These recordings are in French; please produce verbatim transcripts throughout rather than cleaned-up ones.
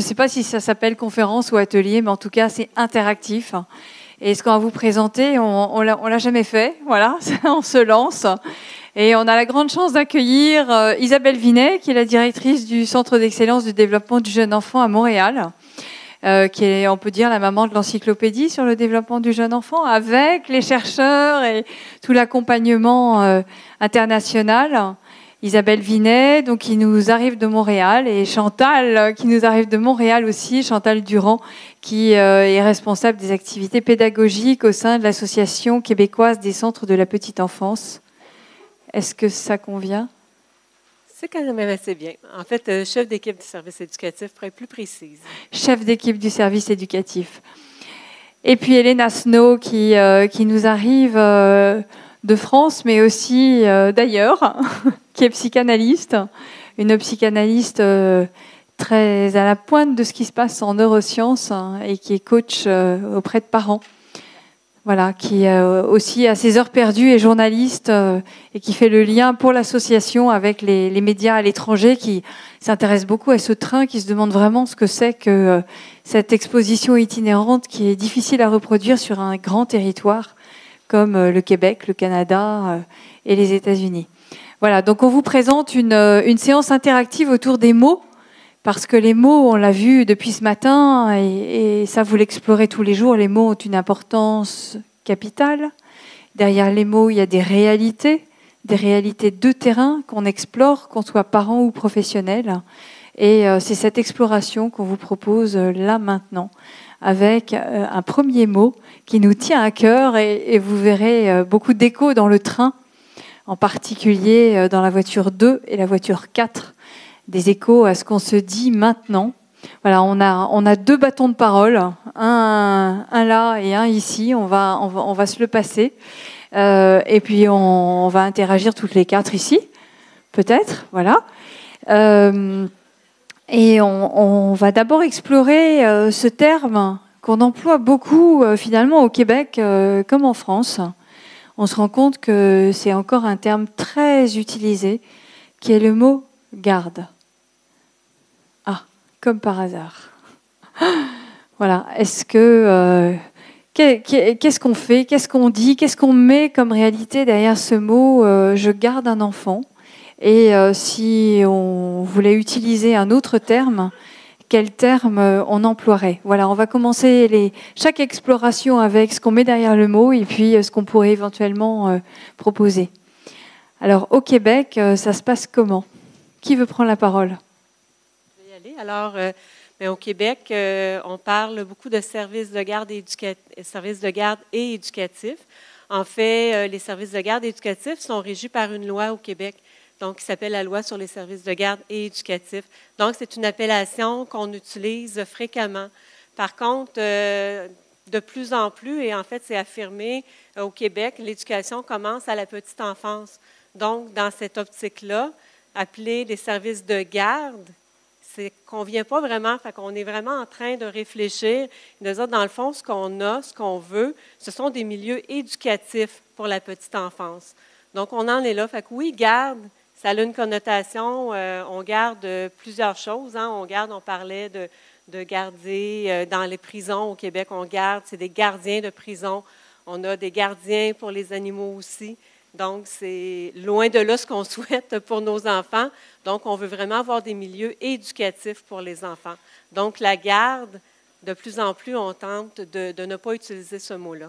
Je ne sais pas si ça s'appelle conférence ou atelier, mais en tout cas, c'est interactif. Et ce qu'on va vous présenter, on ne l'a jamais fait. Voilà, on se lance. Et on a la grande chance d'accueillir euh, Isabelle Vinet, qui est la directrice du Centre d'excellence du développement du jeune enfant à Montréal, euh, qui est, on peut dire, la maman de l'encyclopédie sur le développement du jeune enfant, avec les chercheurs et tout l'accompagnement euh, international. Isabelle Vinet, donc, qui nous arrive de Montréal, et Chantal, qui nous arrive de Montréal aussi, Chantal Durand, qui euh, est responsable des activités pédagogiques au sein de l'Association québécoise des centres de la petite enfance. Est-ce que ça convient? C'est quand même assez bien. En fait, euh, chef d'équipe du service éducatif, pour être plus précise. Chef d'équipe du service éducatif. Et puis Elena Snow, qui, euh, qui nous arrive euh, de France, mais aussi euh, d'ailleurs, qui est psychanalyste, une psychanalyste euh, très à la pointe de ce qui se passe en neurosciences, hein, et qui est coach euh, auprès de parents. Voilà, qui euh, aussi a ses heures perdues et journaliste euh, et qui fait le lien pour l'association avec les, les médias à l'étranger, qui s'intéresse beaucoup à ce train, qui se demande vraiment ce que c'est que euh, cette exposition itinérante qui est difficile à reproduire sur un grand territoire comme euh, le Québec, le Canada euh, et les États-Unis. Voilà, donc on vous présente une, une séance interactive autour des mots, parce que les mots, on l'a vu depuis ce matin, et, et ça, vous l'explorez tous les jours, les mots ont une importance capitale. Derrière les mots, il y a des réalités, des réalités de terrain qu'on explore, qu'on soit parent ou professionnel. Et euh, c'est cette exploration qu'on vous propose euh, là, maintenant, avec euh, un premier mot qui nous tient à cœur, et, et vous verrez euh, beaucoup d'échos dans le train, en particulier euh, dans la voiture deux et la voiture quatre, des échos à ce qu'on se dit maintenant. Voilà, on a, on a deux bâtons de parole, un, un là et un ici. On va, on va, on va se le passer. Euh, et puis, on, on va interagir toutes les quatre ici, peut-être. Voilà. Euh, et on, on va d'abord explorer euh, ce terme qu'on emploie beaucoup, euh, finalement, au Québec euh, comme en France. On se rend compte que c'est encore un terme très utilisé, qui est le mot « garde ». Comme par hasard. Voilà. Est-ce que euh, qu'est-ce qu'on fait, qu'est-ce qu'on dit, qu'est-ce qu'on met comme réalité derrière ce mot euh, je garde un enfant? Et euh, si on voulait utiliser un autre terme, quel terme euh, on emploierait? Voilà. On va commencer les, chaque exploration avec ce qu'on met derrière le mot et puis euh, ce qu'on pourrait éventuellement euh, proposer. Alors au Québec, euh, ça se passe comment? Qui veut prendre la parole? Alors, euh, bien, au Québec, euh, on parle beaucoup de services de garde et, éduca- services de garde et éducatifs. En fait, euh, les services de garde éducatifs sont régis par une loi au Québec, donc qui s'appelle la Loi sur les services de garde et éducatifs. Donc, c'est une appellation qu'on utilise fréquemment. Par contre, euh, de plus en plus, et en fait, c'est affirmé euh, au Québec, l'éducation commence à la petite enfance. Donc, dans cette optique-là, appeler les services de garde, ça ne convient pas vraiment, fait qu'on est vraiment en train de réfléchir, de dire, dans le fond, ce qu'on a, ce qu'on veut, ce sont des milieux éducatifs pour la petite enfance. Donc, on en est là. Fait que oui, garde, ça a une connotation, euh, on garde plusieurs choses. Hein. On garde, on parlait de, de garder euh, dans les prisons au Québec, on garde, c'est des gardiens de prison. On a des gardiens pour les animaux aussi. Donc, c'est loin de là ce qu'on souhaite pour nos enfants. Donc, on veut vraiment avoir des milieux éducatifs pour les enfants. Donc, la garde, de plus en plus, on tente de, de ne pas utiliser ce mot-là.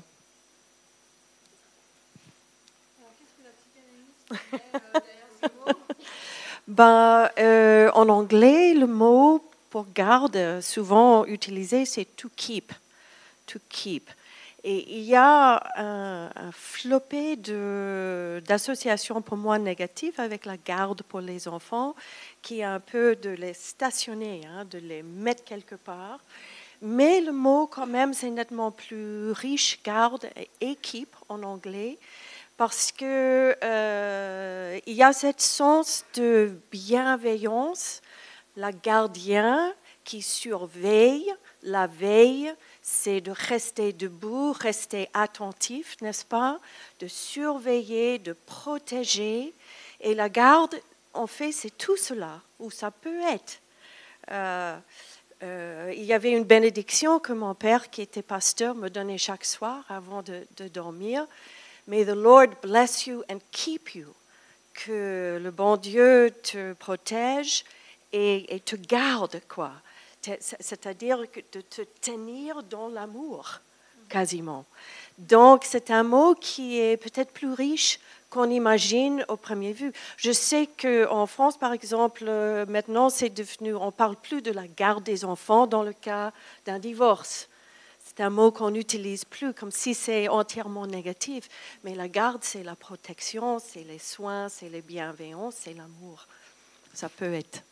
Alors, qu'est-ce que la psychanalyste fait euh, derrière ce mot? Ben, euh, en anglais, le mot pour garde, souvent utilisé, c'est to keep. To keep. Et il y a un, un flopé de, d'associations pour moi négatives avec la garde pour les enfants, qui est un peu de les stationner, hein, de les mettre quelque part. Mais le mot, quand même, c'est nettement plus riche, garde et équipe en anglais, parce que euh, il y a ce sens de bienveillance, la gardienne qui surveille, la veille, c'est de rester debout, rester attentif, n'est-ce pas? De surveiller, de protéger. Et la garde, en fait, c'est tout cela, ou ça peut être. Euh, euh, euh, il y avait une bénédiction que mon père, qui était pasteur, me donnait chaque soir avant de, de dormir. May the Lord bless you and keep you. Que le bon Dieu te protège et, et te garde, quoi. C'est-à-dire de te tenir dans l'amour, quasiment. Donc, c'est un mot qui est peut-être plus riche qu'on imagine au premier vue. Je sais qu'en France, par exemple, maintenant, c'est devenu, on ne parle plus de la garde des enfants dans le cas d'un divorce. C'est un mot qu'on n'utilise plus, comme si c'est entièrement négatif. Mais la garde, c'est la protection, c'est les soins, c'est les bienveillances, c'est l'amour. Ça peut être.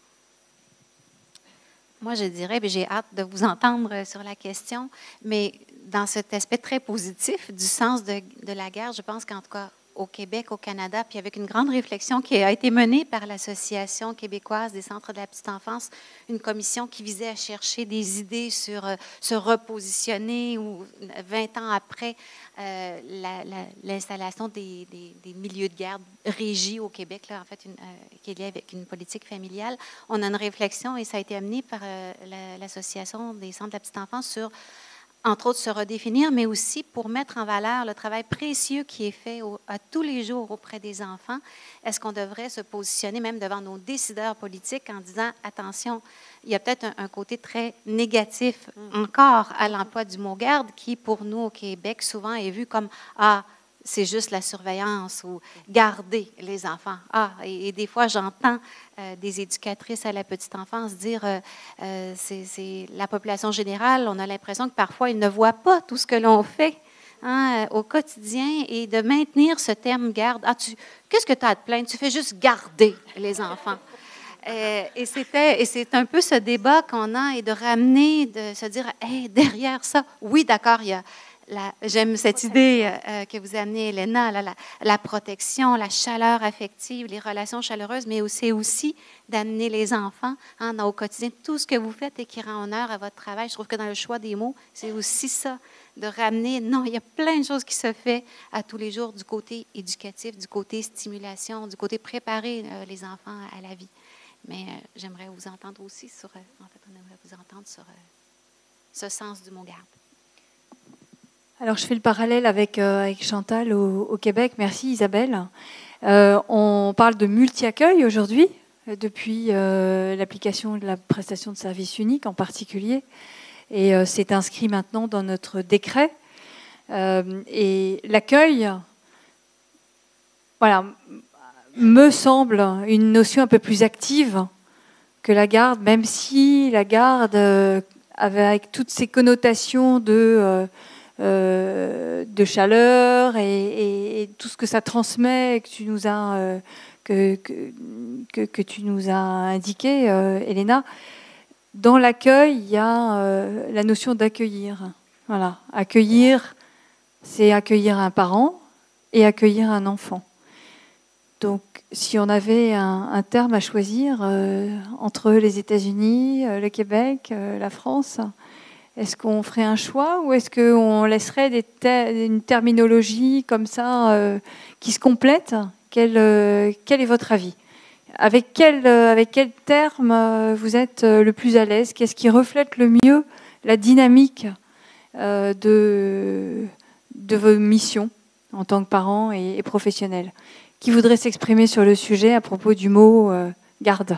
Moi, je dirais, j'ai hâte de vous entendre sur la question, mais dans cet aspect très positif du sens de, de la garde, je pense qu'en tout cas, au Québec, au Canada, puis avec une grande réflexion qui a été menée par l'Association québécoise des centres de la petite enfance, une commission qui visait à chercher des idées sur euh, se repositionner ou vingt ans après euh, la, la, l'installation des, des, des milieux de garde régis au Québec, là, en fait, une, euh, qui est liée avec une politique familiale. On a une réflexion et ça a été amené par euh, la, l'Association des centres de la petite enfance sur entre autres, se redéfinir, mais aussi pour mettre en valeur le travail précieux qui est fait au, à tous les jours auprès des enfants. Est-ce qu'on devrait se positionner même devant nos décideurs politiques en disant, attention, il y a peut-être un, un côté très négatif encore à l'emploi du mot garde qui, pour nous au Québec, souvent est vu comme, ah, c'est juste la surveillance ou garder les enfants. Ah, et, et des fois, j'entends euh, des éducatrices à la petite enfance dire euh, euh, c'est, c'est la population générale, on a l'impression que parfois, ils ne voient pas tout ce que l'on fait hein, au quotidien et de maintenir ce terme garde. Ah, tu, qu'est-ce que tu as à te plaindre? Tu fais juste garder les enfants. Euh, et, c'était, et c'est un peu ce débat qu'on a et de ramener, de se dire, hey, derrière ça, oui, d'accord, il y a La, j'aime cette idée euh, que vous amenez, Elena, là, la, la protection, la chaleur affective, les relations chaleureuses, mais c'est aussi d'amener les enfants hein, dans, au quotidien. Tout ce que vous faites et qui rend honneur à votre travail, je trouve que dans le choix des mots, c'est aussi ça, de ramener. Non, il y a plein de choses qui se font à tous les jours du côté éducatif, du côté stimulation, du côté préparer euh, les enfants à la vie. Mais euh, j'aimerais vous entendre aussi sur, euh, en fait, on aimerait vous entendre sur euh, ce sens du mot garde. Alors, je fais le parallèle avec, euh, avec Chantal au, au Québec. Merci Isabelle. Euh, on parle de multi-accueil aujourd'hui, depuis euh, l'application de la prestation de service unique en particulier. Et euh, c'est inscrit maintenant dans notre décret. Euh, et l'accueil, voilà, me semble une notion un peu plus active que la garde, même si la garde, euh, avec toutes ces connotations de... Euh, Euh, de chaleur et, et, et tout ce que ça transmet que tu nous as euh, que, que, que, que tu nous as indiqué, euh, Elena. Dans l'accueil, il y a euh, la notion d'accueillir. Voilà, accueillir, c'est accueillir un parent et accueillir un enfant. Donc, si on avait un, un terme à choisir euh, entre les États-Unis, euh, le Québec, euh, la France. Est-ce qu'on ferait un choix ou est-ce qu'on laisserait des ter- une terminologie comme ça euh, qui se complète? quel, euh, quel est votre avis? Avec quel, euh, avec quel terme euh, vous êtes euh, le plus à l'aise? Qu'est-ce qui reflète le mieux la dynamique euh, de, de vos missions en tant que parents et, et professionnels? Qui voudrait s'exprimer sur le sujet à propos du mot euh, garde?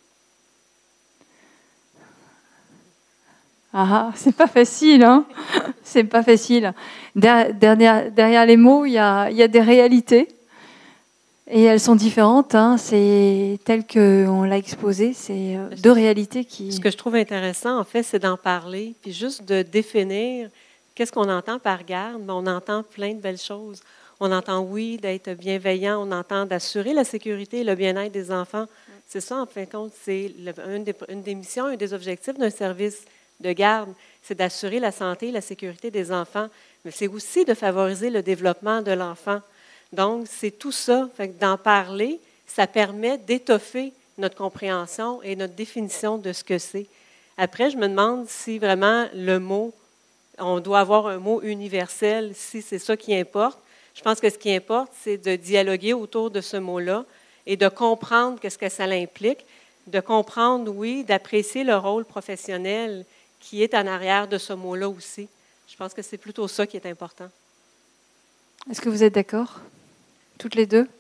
Ah, c'est pas facile, hein. C'est pas facile. Derrière, derrière les mots, il y a, il y a des réalités. Et elles sont différentes. Hein. C'est tel qu'on l'a exposé. C'est deux réalités qui... Ce que je trouve intéressant, en fait, c'est d'en parler, puis juste de définir qu'est-ce qu'on entend par garde. Mais on entend plein de belles choses. On entend, oui, d'être bienveillant. On entend d'assurer la sécurité et le bien-être des enfants. C'est ça, en fin de compte, c'est une des, une des missions, un des objectifs d'un service de garde, c'est d'assurer la santé et la sécurité des enfants, mais c'est aussi de favoriser le développement de l'enfant. Donc, c'est tout ça. Fait que d'en parler, ça permet d'étoffer notre compréhension et notre définition de ce que c'est. Après, je me demande si vraiment le mot, on doit avoir un mot universel, si c'est ça qui importe. Je pense que ce qui importe, c'est de dialoguer autour de ce mot-là et de comprendre qu'est-ce que ça implique, de comprendre, oui, d'apprécier le rôle professionnel qui est en arrière de ce mot-là aussi. Je pense que c'est plutôt ça qui est important. Est-ce que vous êtes d'accord, toutes les deux?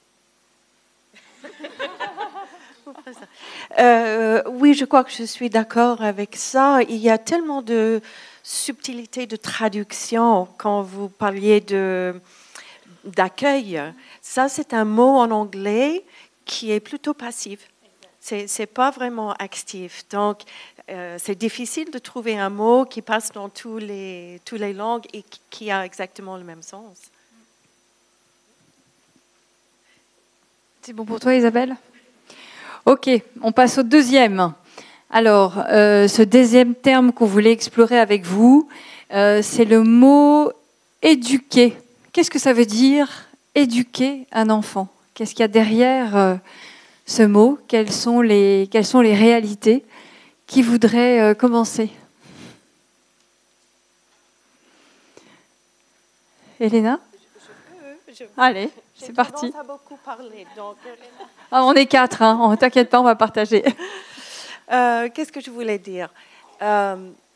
Euh, oui, je crois que je suis d'accord avec ça. Il y a tellement de subtilité de traduction quand vous parliez de, d'accueil. Ça, c'est un mot en anglais qui est plutôt passif. C'est, c'est pas vraiment actif. Donc, euh, c'est difficile de trouver un mot qui passe dans tous les, toutes les langues et qui, qui a exactement le même sens. C'est bon pour toi, Isabelle? Ok, on passe au deuxième. Alors, euh, ce deuxième terme qu'on voulait explorer avec vous, euh, c'est le mot éduquer. Qu'est-ce que ça veut dire, éduquer un enfant? Qu'est-ce qu'il y a derrière euh, ce mot? Quelles sont les, quelles sont les réalités? Qui voudrait euh, commencer? Elena? Je, je, Allez, c'est parti. J'ai beaucoup parlé, donc... Ah, on est quatre, hein. Oh, t'inquiète pas, on va partager. Euh, qu'est-ce que je voulais dire? euh,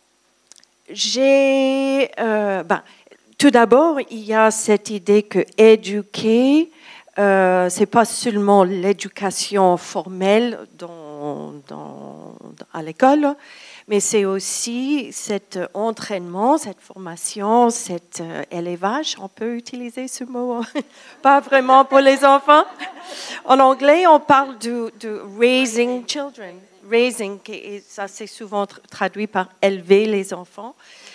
J'ai... Euh, ben, tout d'abord, il y a cette idée que éduquer, euh, c'est pas seulement l'éducation formelle dans, dans, à l'école, mais c'est aussi cet entraînement, cette formation, cet euh, élevage. On peut utiliser ce mot, pas vraiment pour les enfants. En anglais, on parle de, de raising children. Raising, et ça c'est souvent traduit par élever les enfants,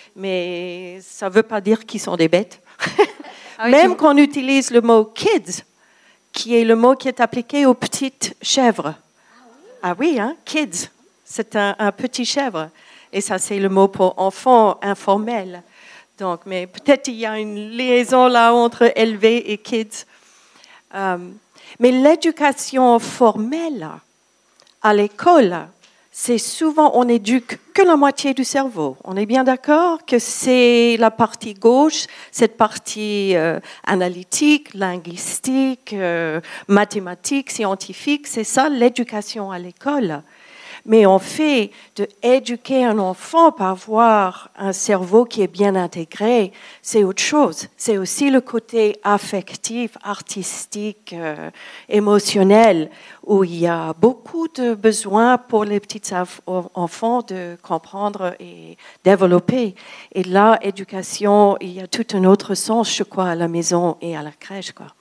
mais ça ne veut pas dire qu'ils sont des bêtes. Ah oui, Même qu'on utilise le mot kids, qui est le mot qui est appliqué aux petites chèvres. Ah oui, hein, kids. C'est un, un petit chèvre. Et ça, c'est le mot pour enfant informel. Donc, mais peut-être il y a une liaison là entre élever et kids. Euh, mais l'éducation formelle à l'école, c'est souvent, on n'éduque que la moitié du cerveau. On est bien d'accord que c'est la partie gauche, cette partie euh, analytique, linguistique, euh, mathématique, scientifique, c'est ça l'éducation à l'école. Mais on fait d'éduquer un enfant par avoir un cerveau qui est bien intégré, c'est autre chose. C'est aussi le côté affectif, artistique, euh, émotionnel, où il y a beaucoup de besoins pour les petits enfants de comprendre et développer. Et là, éducation, il y a tout un autre sens, je crois, à la maison et à la crèche, quoi.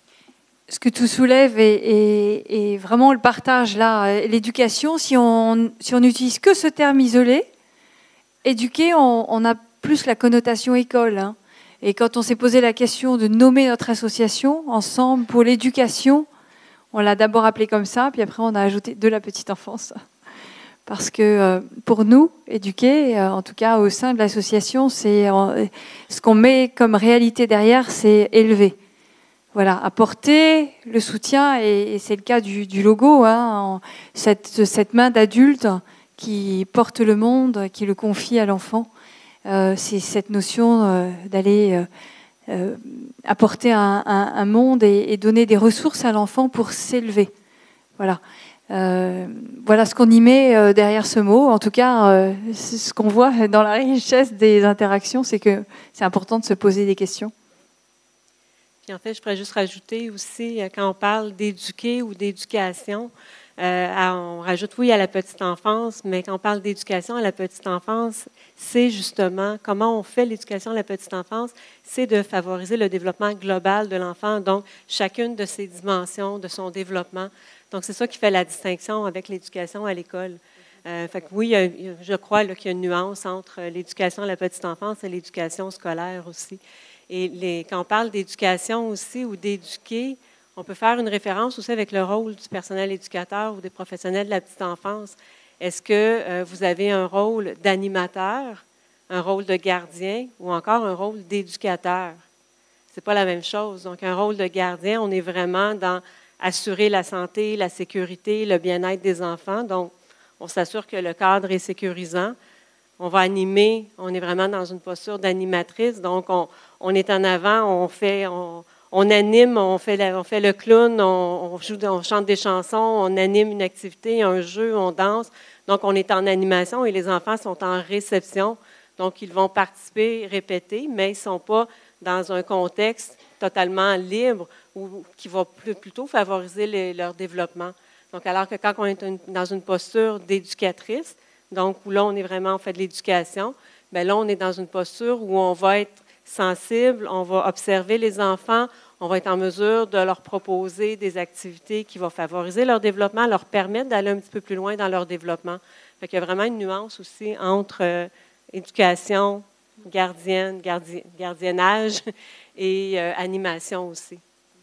Ce que tu soulèves est, est, est vraiment le partage là. L'éducation, si on si on n'utilise que ce terme isolé, éduquer, on, on a plus la connotation école. Hein. Et quand on s'est posé la question de nommer notre association ensemble pour l'éducation, on l'a d'abord appelée comme ça, puis après on a ajouté de la petite enfance. Parce que euh, pour nous, éduquer, euh, en tout cas au sein de l'association, c'est euh, ce qu'on met comme réalité derrière, c'est élever. Voilà, apporter le soutien, et, et c'est le cas du, du logo, hein, cette, cette main d'adulte qui porte le monde, qui le confie à l'enfant. Euh, c'est cette notion euh, d'aller euh, euh, apporter un, un, un monde et, et donner des ressources à l'enfant pour s'élever. Voilà. Euh, voilà ce qu'on y met euh, derrière ce mot. En tout cas, euh, ce qu'on voit dans la richesse des interactions, c'est que c'est important de se poser des questions. Puis en fait, je pourrais juste rajouter aussi, quand on parle d'éduquer ou d'éducation, euh, on rajoute oui à la petite enfance, mais quand on parle d'éducation à la petite enfance, c'est justement comment on fait l'éducation à la petite enfance, c'est de favoriser le développement global de l'enfant, donc chacune de ses dimensions, de son développement. Donc c'est ça qui fait la distinction avec l'éducation à l'école. Euh, fait que oui, il y a, je crois là, qu'il y a une nuance entre l'éducation à la petite enfance et l'éducation scolaire aussi. Et les, quand on parle d'éducation aussi ou d'éduquer, on peut faire une référence aussi avec le rôle du personnel éducateur ou des professionnels de la petite enfance. Est-ce que euh, vous avez un rôle d'animateur, un rôle de gardien ou encore un rôle d'éducateur? Ce n'est pas la même chose. Donc, un rôle de gardien, on est vraiment dans assurer la santé, la sécurité, le bien-être des enfants. Donc, on s'assure que le cadre est sécurisant. On va animer, on est vraiment dans une posture d'animatrice. Donc, on, on est en avant, on fait, on, on anime, on fait, la, on fait le clown, on, on, joue, on chante des chansons, on anime une activité, un jeu, on danse. Donc, on est en animation et les enfants sont en réception. Donc, ils vont participer, répéter, mais ils ne sont pas dans un contexte totalement libre ou qui va plutôt favoriser les, leur développement. Donc, alors que quand on est une, dans une posture d'éducatrice, donc où là, on est vraiment, on fait de l'éducation, bien là, on est dans une posture où on va être sensible, on va observer les enfants, on va être en mesure de leur proposer des activités qui vont favoriser leur développement, leur permettre d'aller un petit peu plus loin dans leur développement. Fait qu'il y a vraiment une nuance aussi entre euh, éducation, gardienne, gardi, gardiennage et euh, animation aussi.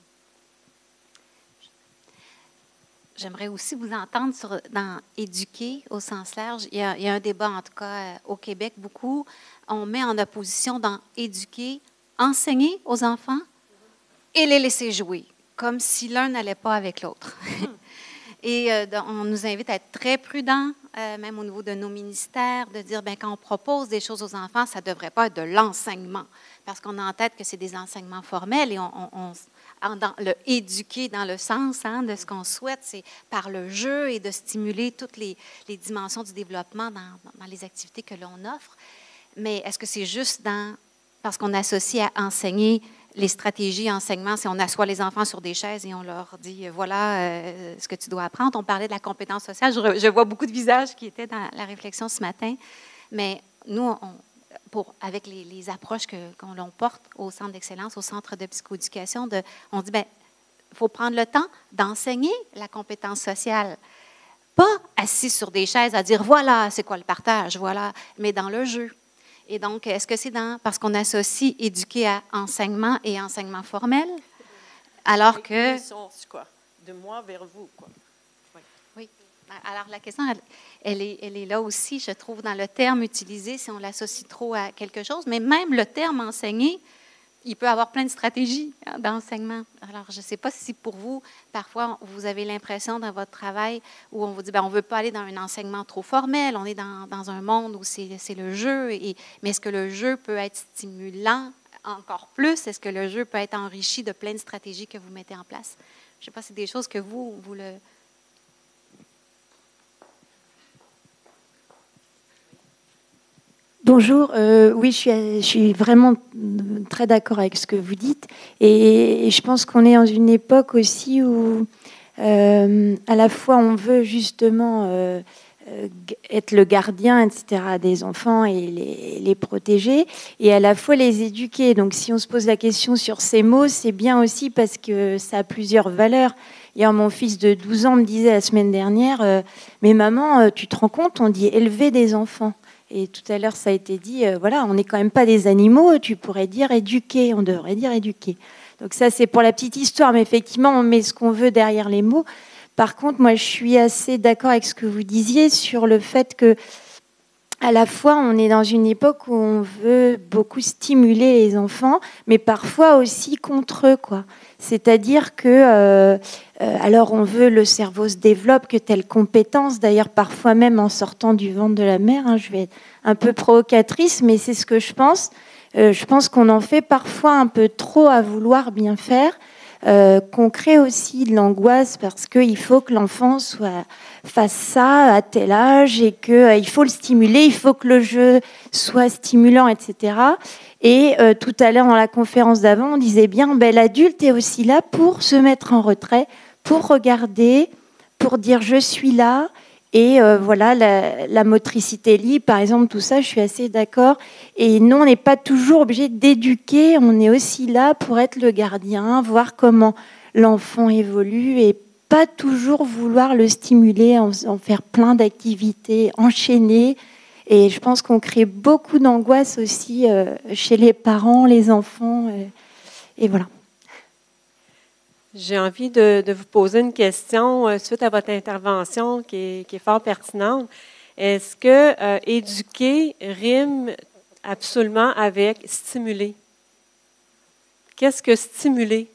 J'aimerais aussi vous entendre sur, dans éduquer au sens large. Il y, a, il y a un débat, en tout cas euh, au Québec, beaucoup. On met en opposition dans éduquer, enseigner aux enfants et les laisser jouer, comme si l'un n'allait pas avec l'autre. Et euh, on nous invite à être très prudents, euh, même au niveau de nos ministères, de dire, bien, quand on propose des choses aux enfants, ça ne devrait pas être de l'enseignement, parce qu'on a en tête que c'est des enseignements formels et on, on, on dans le éduquer dans le sens hein, de ce qu'on souhaite, c'est par le jeu et de stimuler toutes les, les dimensions du développement dans, dans les activités que l'on offre. Mais est-ce que c'est juste dans, parce qu'on associe à enseigner les stratégies enseignement, si on assoit les enfants sur des chaises et on leur dit, voilà euh, ce que tu dois apprendre. On parlait de la compétence sociale. Je, je vois beaucoup de visages qui étaient dans la réflexion ce matin. Mais nous, on, pour, avec les, les approches que, qu'on l'on porte au centre d'excellence, au centre de psychoéducation, de, on dit, bien, il faut prendre le temps d'enseigner la compétence sociale. Pas assis sur des chaises à dire, voilà, c'est quoi le partage, voilà, mais dans le jeu. Et donc, est-ce que c'est dans, parce qu'on associe éduquer à enseignement et enseignement formel, alors que... quoi, de moi vers vous, quoi. Oui. Oui. Alors, la question, elle, elle, est, elle est là aussi, je trouve, dans le terme utilisé, si on l'associe trop à quelque chose, mais même le terme enseigner, il peut avoir plein de stratégies hein, d'enseignement. Alors, je ne sais pas si pour vous, parfois, vous avez l'impression dans votre travail où on vous dit, bien, on ne veut pas aller dans un enseignement trop formel, on est dans, dans un monde où c'est, c'est le jeu, et, mais est-ce que le jeu peut être stimulant encore plus? Est-ce que le jeu peut être enrichi de plein de stratégies que vous mettez en place? Je ne sais pas si c'est des choses que vous, vous le... Bonjour, euh, oui, je suis, je suis vraiment très d'accord avec ce que vous dites et, et je pense qu'on est dans une époque aussi où euh, à la fois on veut justement euh, être le gardien, et cetera, des enfants et les, les protéger et à la fois les éduquer. Donc si on se pose la question sur ces mots, c'est bien aussi parce que ça a plusieurs valeurs. Hier, mon fils de douze ans me disait la semaine dernière euh, « Mais maman, tu te rends compte, on dit élever des enfants ». Et tout à l'heure, ça a été dit, euh, voilà, on n'est quand même pas des animaux, tu pourrais dire éduquer, on devrait dire éduquer. Donc ça, c'est pour la petite histoire, mais effectivement, on met ce qu'on veut derrière les mots. Par contre, moi, je suis assez d'accord avec ce que vous disiez sur le fait que, à la fois, on est dans une époque où on veut beaucoup stimuler les enfants, mais parfois aussi contre eux, quoi. C'est-à-dire que, euh, euh, alors on veut le cerveau se développe, que telle compétence, d'ailleurs parfois même en sortant du ventre de la mère, hein, je vais être un peu provocatrice, mais c'est ce que je pense. Euh, je pense qu'on en fait parfois un peu trop à vouloir bien faire, euh, qu'on crée aussi de l'angoisse parce qu'il faut que l'enfant soit fasse ça à tel âge et qu'il euh, faut le stimuler, il faut que le jeu soit stimulant, et cetera. Et euh, tout à l'heure, dans la conférence d'avant, on disait bien, ben, l'adulte est aussi là pour se mettre en retrait, pour regarder, pour dire je suis là. Et euh, voilà, la, la motricité libre, par exemple, tout ça, je suis assez d'accord. Et non, on n'est pas toujours obligé d'éduquer, on est aussi là pour être le gardien, voir comment l'enfant évolue et pas toujours vouloir le stimuler, en, en faire plein d'activités enchaînées. Et je pense qu'on crée beaucoup d'angoisse aussi euh, chez les parents, les enfants. Euh, et voilà. J'ai envie de, de vous poser une question euh, suite à votre intervention qui est, qui est fort pertinente. Est-ce que euh, éduquer rime absolument avec stimuler? Qu'est-ce que stimuler?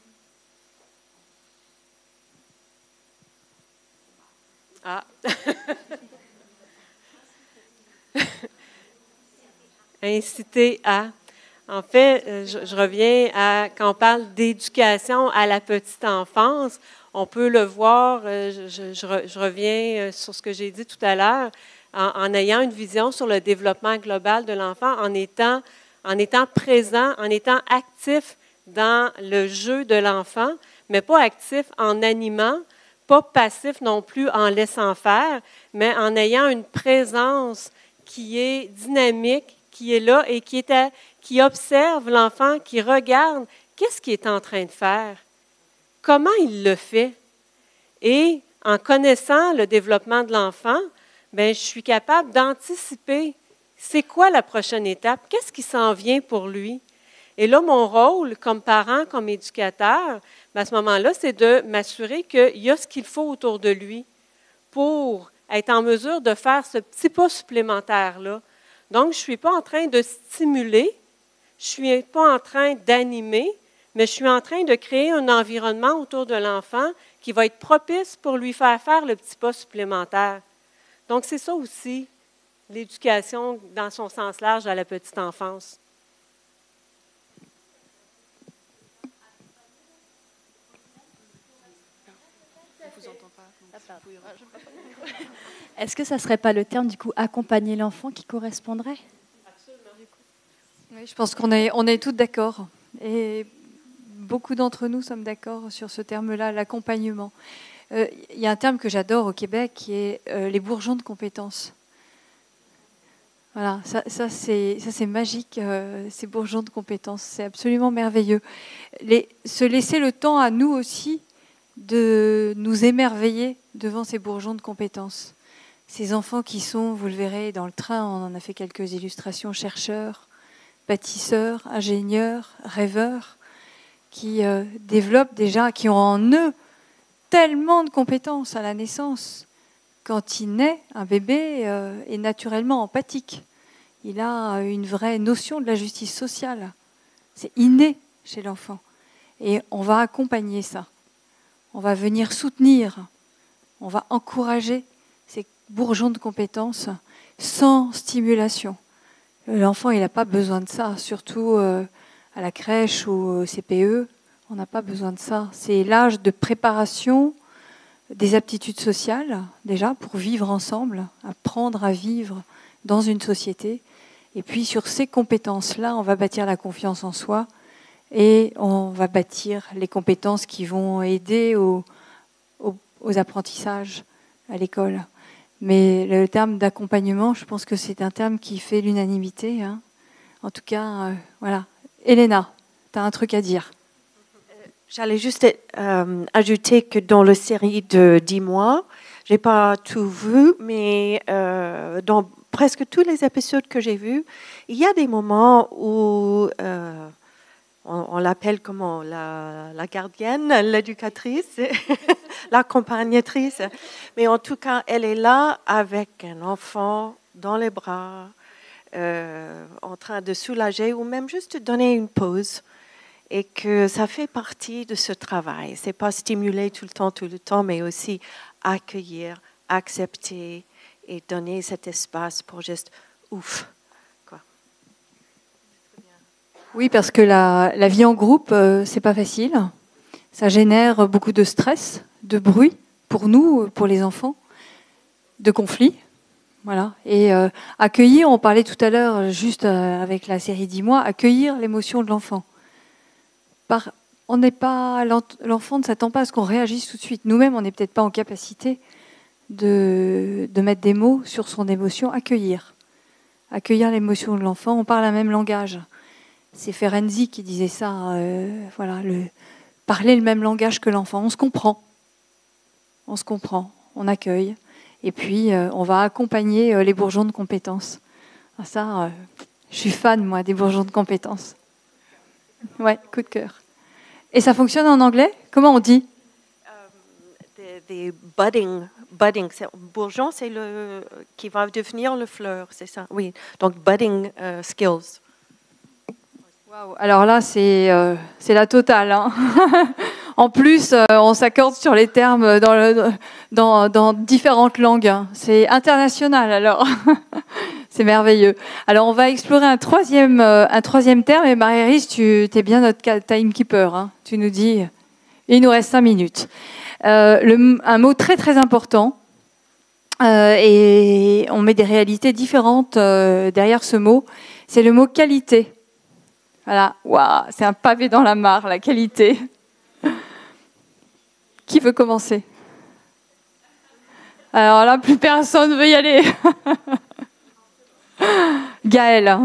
Ah! Inciter à. En fait, euh, je, je reviens à quand on parle d'éducation à la petite enfance, on peut le voir, euh, je, je, je, re, je reviens sur ce que j'ai dit tout à l'heure, en, en ayant une vision sur le développement global de l'enfant, en étant, en étant présent, en étant actif dans le jeu de l'enfant, mais pas actif en animant, pas passif non plus en laissant faire, mais en ayant une présence qui est dynamique, qui est là et qui, est à, qui observe l'enfant, qui regarde qu'est-ce qu'il est en train de faire, comment il le fait. Et en connaissant le développement de l'enfant, bien, je suis capable d'anticiper c'est quoi la prochaine étape, qu'est-ce qui s'en vient pour lui. Et là, mon rôle comme parent, comme éducateur, bien, à ce moment-là, c'est de m'assurer qu'il y a ce qu'il faut autour de lui pour être en mesure de faire ce petit pas supplémentaire-là. Donc, je ne suis pas en train de stimuler, je ne suis pas en train d'animer, mais je suis en train de créer un environnement autour de l'enfant qui va être propice pour lui faire faire le petit pas supplémentaire. Donc, c'est ça aussi, l'éducation dans son sens large à la petite enfance. Est-ce que ça ne serait pas le terme, du coup, accompagner l'enfant qui correspondrait? Absolument. Oui, je pense qu'on est, on est toutes d'accord. Et beaucoup d'entre nous sommes d'accord sur ce terme-là, l'accompagnement. Euh, il y a un terme que j'adore au Québec qui est euh, les bourgeons de compétences. Voilà, ça, ça c'est, ça c'est magique, euh, ces bourgeons de compétences. C'est absolument merveilleux. Les, se laisser le temps à nous aussi de nous émerveiller devant ces bourgeons de compétences. Ces enfants qui sont, vous le verrez dans le train, on en a fait quelques illustrations, chercheurs, bâtisseurs, ingénieurs, rêveurs, qui euh, développent déjà, qui ont en eux tellement de compétences à la naissance. Quand il naît, un bébé euh, est naturellement empathique. Il a une vraie notion de la justice sociale. C'est inné chez l'enfant. Et on va accompagner ça. On va venir soutenir, on va encourager ces bourgeons de compétences sans stimulation. L'enfant, il n'a pas besoin de ça, surtout euh, à la crèche ou au C P E. On n'a pas besoin de ça. C'est l'âge de préparation des aptitudes sociales, déjà, pour vivre ensemble, apprendre à vivre dans une société. Et puis, sur ces compétences-là, on va bâtir la confiance en soi et on va bâtir les compétences qui vont aider au, au, aux apprentissages à l'école. Mais le terme d'accompagnement, je pense que c'est un terme qui fait l'unanimité. Hein. En tout cas, euh, voilà. Elena, tu as un truc à dire. J'allais juste euh, ajouter que dans la série de dix mois, je n'ai pas tout vu, mais euh, dans presque tous les épisodes que j'ai vus, il y a des moments où euh, on, on l'appelle comment, la, la gardienne, l'éducatrice, l'accompagnatrice. Mais en tout cas, elle est là avec un enfant dans les bras, euh, en train de soulager ou même juste donner une pause. Et que ça fait partie de ce travail. Ce n'est pas stimuler tout le temps, tout le temps, mais aussi accueillir, accepter et donner cet espace pour juste ouf. Quoi. Oui, parce que la, la vie en groupe, euh, c'est pas facile. Ça génère beaucoup de stress, de bruit pour nous, pour les enfants, de conflits. Voilà. Et euh, accueillir, on parlait tout à l'heure, juste euh, avec la série dix mois, accueillir l'émotion de l'enfant. Par, on n'est pas, l'enfant ne s'attend pas à ce qu'on réagisse tout de suite. Nous-mêmes, on n'est peut-être pas en capacité de, de mettre des mots sur son émotion. Accueillir. Accueillir l'émotion de l'enfant. On parle un même langage. C'est Ferenczi qui disait ça. Euh, voilà, le, parler le même langage que l'enfant. On se comprend. On se comprend. On accueille. Et puis, euh, on va accompagner euh, les bourgeons de compétences. Ah, ça, euh, je suis fan, moi, des bourgeons de compétences. Ouais, coup de cœur. Et ça fonctionne en anglais? Comment on dit? um, des, des budding, budding. C'est, bourgeon, c'est le qui va devenir le fleur, c'est ça. Oui. Donc budding uh, skills. Wow. Alors là, c'est euh, c'est la totale. Hein. En plus, euh, on s'accorde sur les termes dans, le, dans, dans différentes langues. Hein. C'est international, alors. C'est merveilleux. Alors, on va explorer un troisième, euh, un troisième terme. Et Marie-Rise, tu es bien notre timekeeper. Hein. Tu nous dis, il nous reste cinq minutes. Euh, le, un mot très, très important. Euh, et on met des réalités différentes euh, derrière ce mot. C'est le mot qualité. Voilà. Waouh, c'est un pavé dans la mare, la qualité. Qui veut commencer? Alors là, plus personne ne veut y aller. Gaëlle.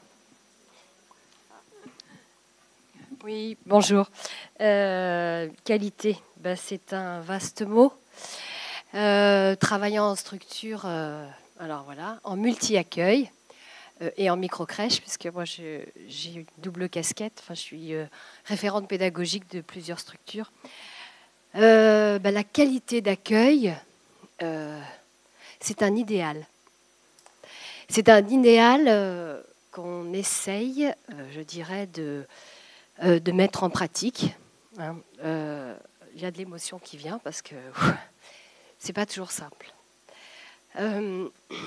Oui, bonjour. Euh, qualité, ben, c'est un vaste mot. Euh, travaillant en structure, euh, alors voilà, en multi-accueil euh, et en micro-crèche, puisque moi j'ai une double casquette. Enfin, je suis euh, référente pédagogique de plusieurs structures. Euh, ben, la qualité d'accueil, euh, c'est un idéal. C'est un idéal euh, qu'on essaye, euh, je dirais, de, euh, de mettre en pratique. Hein. Euh, il y a de l'émotion qui vient parce que ouf, c'est pas toujours simple. Euh,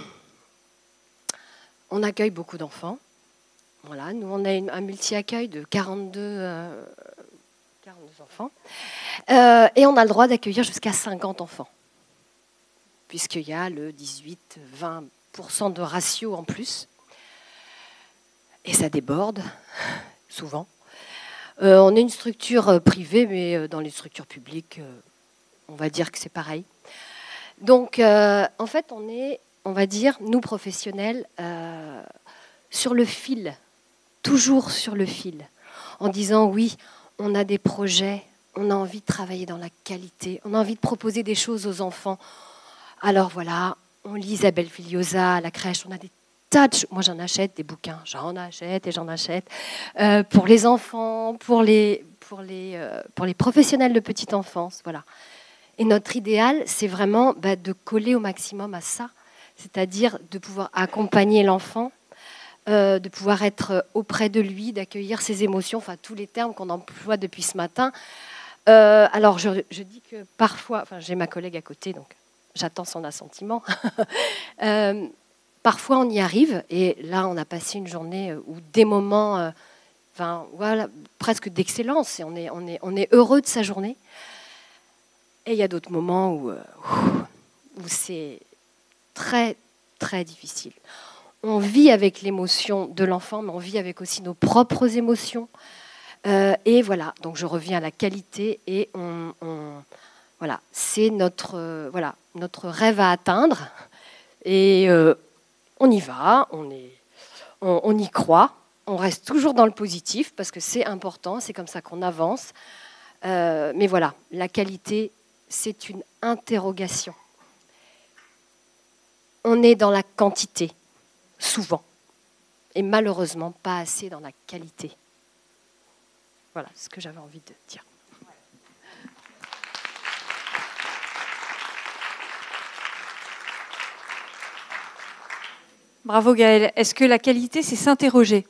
on accueille beaucoup d'enfants. Voilà, nous, on a une, un multi-accueil de quarante-deux, euh, quarante-deux enfants. Euh, et on a le droit d'accueillir jusqu'à cinquante enfants, puisqu'il y a le dix-huit à vingt pour cent de ratio en plus. Et ça déborde, souvent. Euh, on est une structure privée, mais dans les structures publiques, euh, on va dire que c'est pareil. Donc, euh, en fait, on est, on va dire, nous professionnels, euh, sur le fil, toujours sur le fil, en disant oui, on a des projets, on a envie de travailler dans la qualité, on a envie de proposer des choses aux enfants. Alors voilà, on lit Isabelle Filiosa à la crèche, on a des tas de choses. Moi, j'en achète des bouquins, j'en achète et j'en achète euh, pour les enfants, pour les, pour les, euh, pour les professionnels de petite enfance, voilà. Et notre idéal, c'est vraiment bah, de coller au maximum à ça, c'est-à-dire de pouvoir accompagner l'enfant, euh, de pouvoir être auprès de lui, d'accueillir ses émotions, enfin tous les termes qu'on emploie depuis ce matin. Euh, alors, je, je dis que parfois, enfin, j'ai ma collègue à côté, donc j'attends son assentiment. euh, parfois, on y arrive, et là, on a passé une journée où des moments, euh, enfin, voilà, presque d'excellence, et on est, on est, on est heureux de sa journée. Et il y a d'autres moments où, euh, où c'est très, très difficile. On vit avec l'émotion de l'enfant, mais on vit avec aussi nos propres émotions. Euh, et voilà, donc je reviens à la qualité, et on, on, voilà, c'est notre, euh, voilà, notre rêve à atteindre. Et euh, on y va, on, est, on, on y croit, on reste toujours dans le positif, parce que c'est important, c'est comme ça qu'on avance. Euh, mais voilà, la qualité, c'est une interrogation. On est dans la quantité, souvent, et malheureusement pas assez dans la qualité. Voilà ce que j'avais envie de dire. Bravo Gaëlle. Est-ce que la qualité, c'est s'interroger?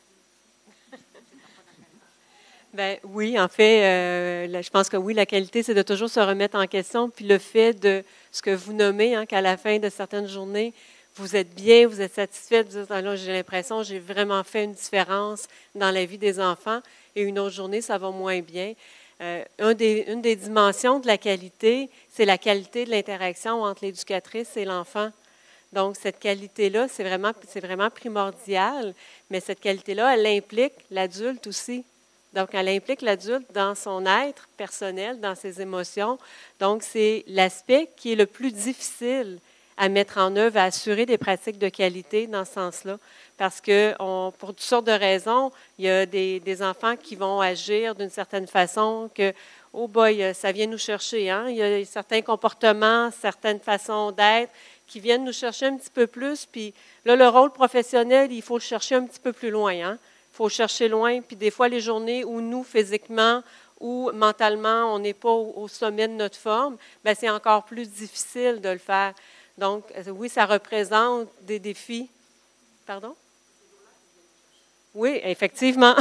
Ben, oui, en fait, euh, là, je pense que oui, la qualité, c'est de toujours se remettre en question. Puis le fait de ce que vous nommez, hein, qu'à la fin de certaines journées, vous êtes bien, vous êtes satisfait, vous dites, ah, là, j'ai l'impression que j'ai vraiment fait une différence dans la vie des enfants, et une autre journée, ça va moins bien. Euh, un des, une des dimensions de la qualité, c'est la qualité de l'interaction entre l'éducatrice et l'enfant. Donc, cette qualité-là, c'est vraiment, c'est vraiment primordial, mais cette qualité-là, elle implique l'adulte aussi. Donc, elle implique l'adulte dans son être personnel, dans ses émotions. Donc, c'est l'aspect qui est le plus difficile à mettre en œuvre, à assurer des pratiques de qualité dans ce sens-là. Parce que, on, pour toutes sortes de raisons, il y a des, des enfants qui vont agir d'une certaine façon que, oh boy, ça vient nous chercher. Hein? Il y a certains comportements, certaines façons d'être qui viennent nous chercher un petit peu plus. Puis là, le rôle professionnel, il faut le chercher un petit peu plus loin. Hein? Il faut chercher loin. Puis des fois, les journées où nous, physiquement ou mentalement, on n'est pas au, au sommet de notre forme, bien, c'est encore plus difficile de le faire. Donc, oui, ça représente des défis. Pardon? Oui, effectivement.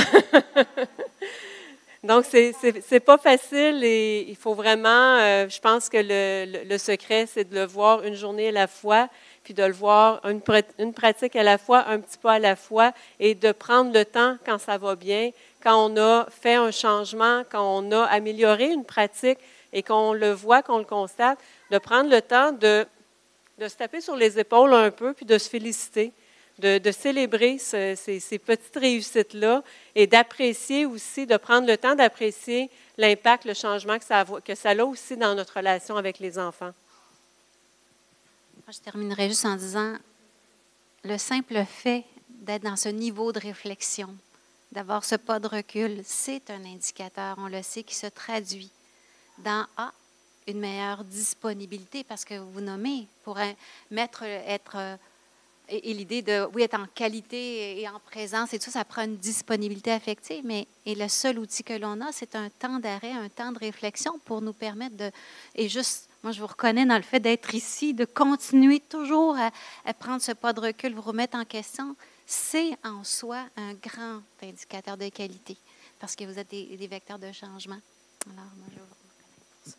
Donc, c'est, c'est, c'est pas facile et il faut vraiment, euh, je pense que le, le, le secret, c'est de le voir une journée à la fois, puis de le voir une, une pratique à la fois, un petit pas à la fois, et de prendre le temps quand ça va bien, quand on a fait un changement, quand on a amélioré une pratique et qu'on le voit, qu'on le constate, de prendre le temps de, de se taper sur les épaules un peu, puis de se féliciter, de, de célébrer ce, ces, ces petites réussites-là et d'apprécier aussi, de prendre le temps d'apprécier l'impact, le changement que ça, a, que ça a aussi dans notre relation avec les enfants. Moi, je terminerai juste en disant, le simple fait d'être dans ce niveau de réflexion, d'avoir ce pas de recul, c'est un indicateur, on le sait, qui se traduit dans ah, une meilleure disponibilité, parce que vous nommez, pour mettre, être, et, et l'idée de, oui, être en qualité et en présence, et tout ça, ça prend une disponibilité affective, mais et le seul outil que l'on a, c'est un temps d'arrêt, un temps de réflexion pour nous permettre de, et juste, moi je vous reconnais dans le fait d'être ici, de continuer toujours à, à prendre ce pas de recul, vous remettre en question, c'est en soi un grand indicateur de qualité, parce que vous êtes des, des vecteurs de changement. Alors, moi, je vous reconnais pour ça.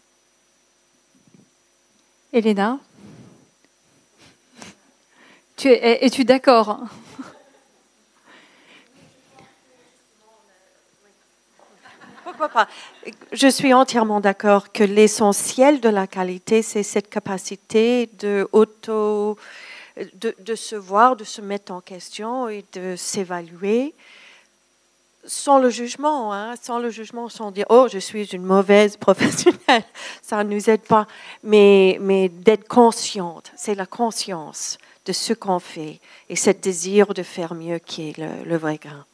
Elena, tu es, es-tu d'accord? Pourquoi pas? Je suis entièrement d'accord que l'essentiel de la qualité, c'est cette capacité de auto... De, de se voir, de se mettre en question et de s'évaluer sans le jugement, hein, sans le jugement, sans dire « Oh, je suis une mauvaise professionnelle », ça ne nous aide pas, mais, mais d'être consciente, c'est la conscience de ce qu'on fait et ce désir de faire mieux qui est le, le vrai grain.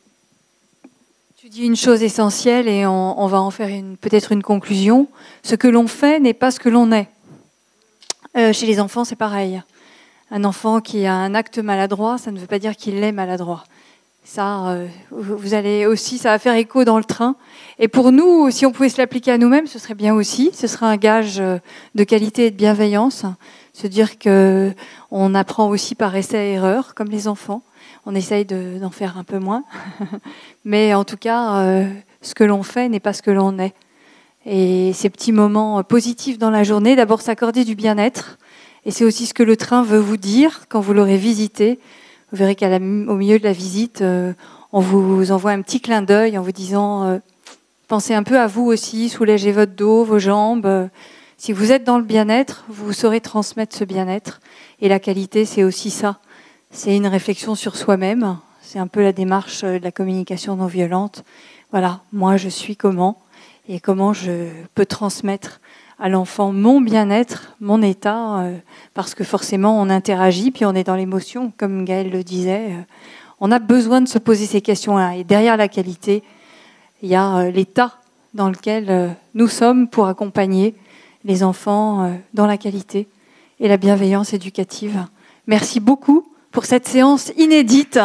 Tu dis une chose essentielle et on, on va en faire une, peut-être une conclusion. Ce que l'on fait n'est pas ce que l'on est. Euh, chez les enfants, c'est pareil. Un enfant qui a un acte maladroit, ça ne veut pas dire qu'il est maladroit. Ça, euh, vous allez aussi, ça va faire écho dans le train. Et pour nous, si on pouvait se l'appliquer à nous-mêmes, ce serait bien aussi. Ce serait un gage de qualité et de bienveillance. Se dire que on apprend aussi par essai-erreur, comme les enfants. On essaye de, d'en faire un peu moins. Mais en tout cas, euh, ce que l'on fait n'est pas ce que l'on est. Et ces petits moments positifs dans la journée, d'abord s'accorder du bien-être. Et c'est aussi ce que le train veut vous dire quand vous l'aurez visité. Vous verrez qu'au milieu de la visite, euh, on vous envoie un petit clin d'œil en vous disant euh, pensez un peu à vous aussi, soulagez votre dos, vos jambes. Euh, si vous êtes dans le bien-être, vous saurez transmettre ce bien-être. Et la qualité, c'est aussi ça. C'est une réflexion sur soi-même. C'est un peu la démarche de la communication non violente. Voilà, moi je suis comment et comment je peux transmettre à l'enfant mon bien-être, mon état, euh, parce que forcément on interagit, puis on est dans l'émotion, comme Gaëlle le disait. Euh, on a besoin de se poser ces questions-là. Et derrière la qualité, il y a euh, l'état dans lequel euh, nous sommes pour accompagner les enfants euh, dans la qualité et la bienveillance éducative. Merci beaucoup pour cette séance inédite.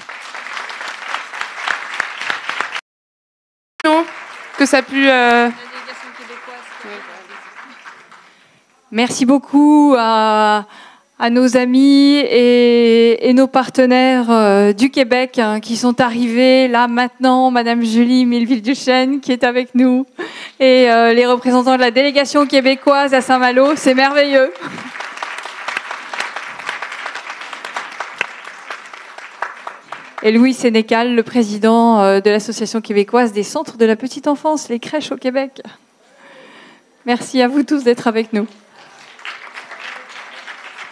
Non, que ça a pu... Euh... Merci beaucoup à, à nos amis et, et nos partenaires euh, du Québec hein, qui sont arrivés là maintenant, Madame Julie Milleville-Duchesne qui est avec nous et euh, les représentants de la délégation québécoise à Saint-Malo, c'est merveilleux. Et Louis Sénécal, le président euh, de l'Association québécoise des centres de la petite enfance, les crèches au Québec. Merci à vous tous d'être avec nous.